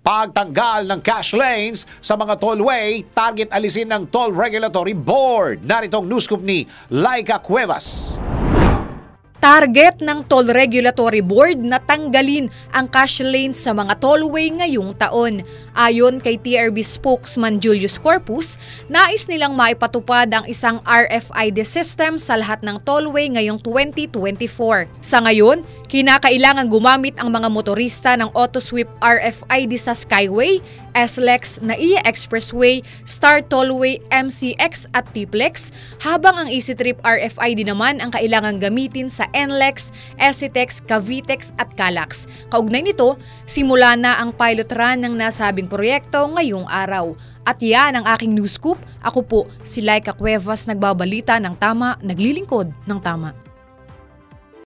Pagtanggal ng cash lanes sa mga tollway, target alisin ng Toll Regulatory Board. Naritong news scoop ni Laika Cuevas. Target ng Toll Regulatory Board na tanggalin ang cash lanes sa mga tollway ngayong taon. Ayon kay TRB spokesman Julius Corpus, nais nilang maipatupad ang isang RFID system sa lahat ng tollway ngayong 2024. Sa ngayon, kinakailangan gumamit ang mga motorista ng AutoSweep RFID sa Skyway, SLEX, NAIA Expressway, Star Tollway, MCX at TPLEX, habang ang EasyTrip RFID naman ang kailangan gamitin sa NLEX, ECTEX, Cavitex at Calax. Kaugnay nito, simula na ang pilot run ng nasabing proyekto ngayong araw. At yan ang aking news scoop. Ako po si Laika Cuevas, nagbabalita ng tama, naglilingkod ng tama.